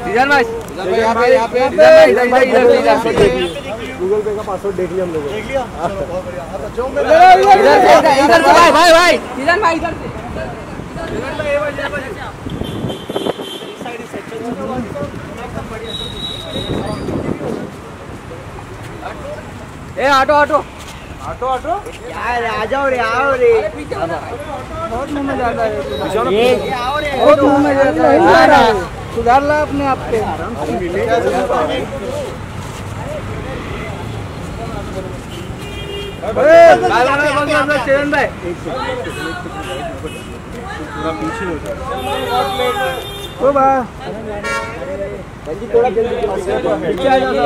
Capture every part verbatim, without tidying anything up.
Season भाई यहाँ पे यहाँ पे गूगल पे का पासवर्ड देख लिया हम लोगों ने। देख लिया चलो बहुत बढ़िया। इधर से इधर से भाई भाई भाई सीजन भाई इधर से सीजन भाई ये बार ये बार इस साइड इस साइड एकदम बढ़िया। ए ऑटो ऑटो ऑटो ऑटो यार आ जाओ रे आओ रे। बहुत मुंह में ज्यादा है ये आओ रे बहुत मुंह में ज्यादा है। सुधार ला अपने आप पे। चरण भाई पूरा पीछे हो जाए ओ बा थोड़ा जल्दी पीछे आ जाओ।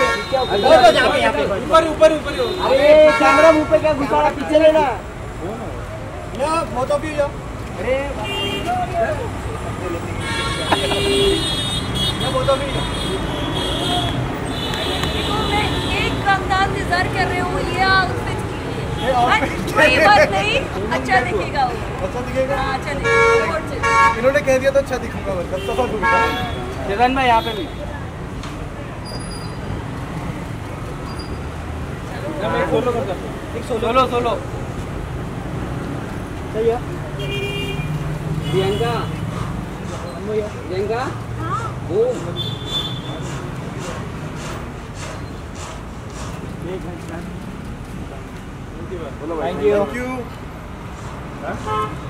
ऊपर ऊपर ऊपर। अरे कैमरा मुंह पे क्या घुसा पीछे लेना ना फोटो भी लो। अरे फोटो भी एक रमजान इंतजार कर रहे हो ये आउटफिट कोई बात नहीं अच्छा दिखेगा वो। अच्छा दिखेगा हाँ अच्छा दिखेगा। इन्होंने कह दिया तो अच्छा दिखूंगा मतलब सफा दूंगा। चरण भाई यहाँ पे भी एक सोलो कर दो। एक सोलो सोलो सही है। प्रियंका प्रियंका वो थैंक यू।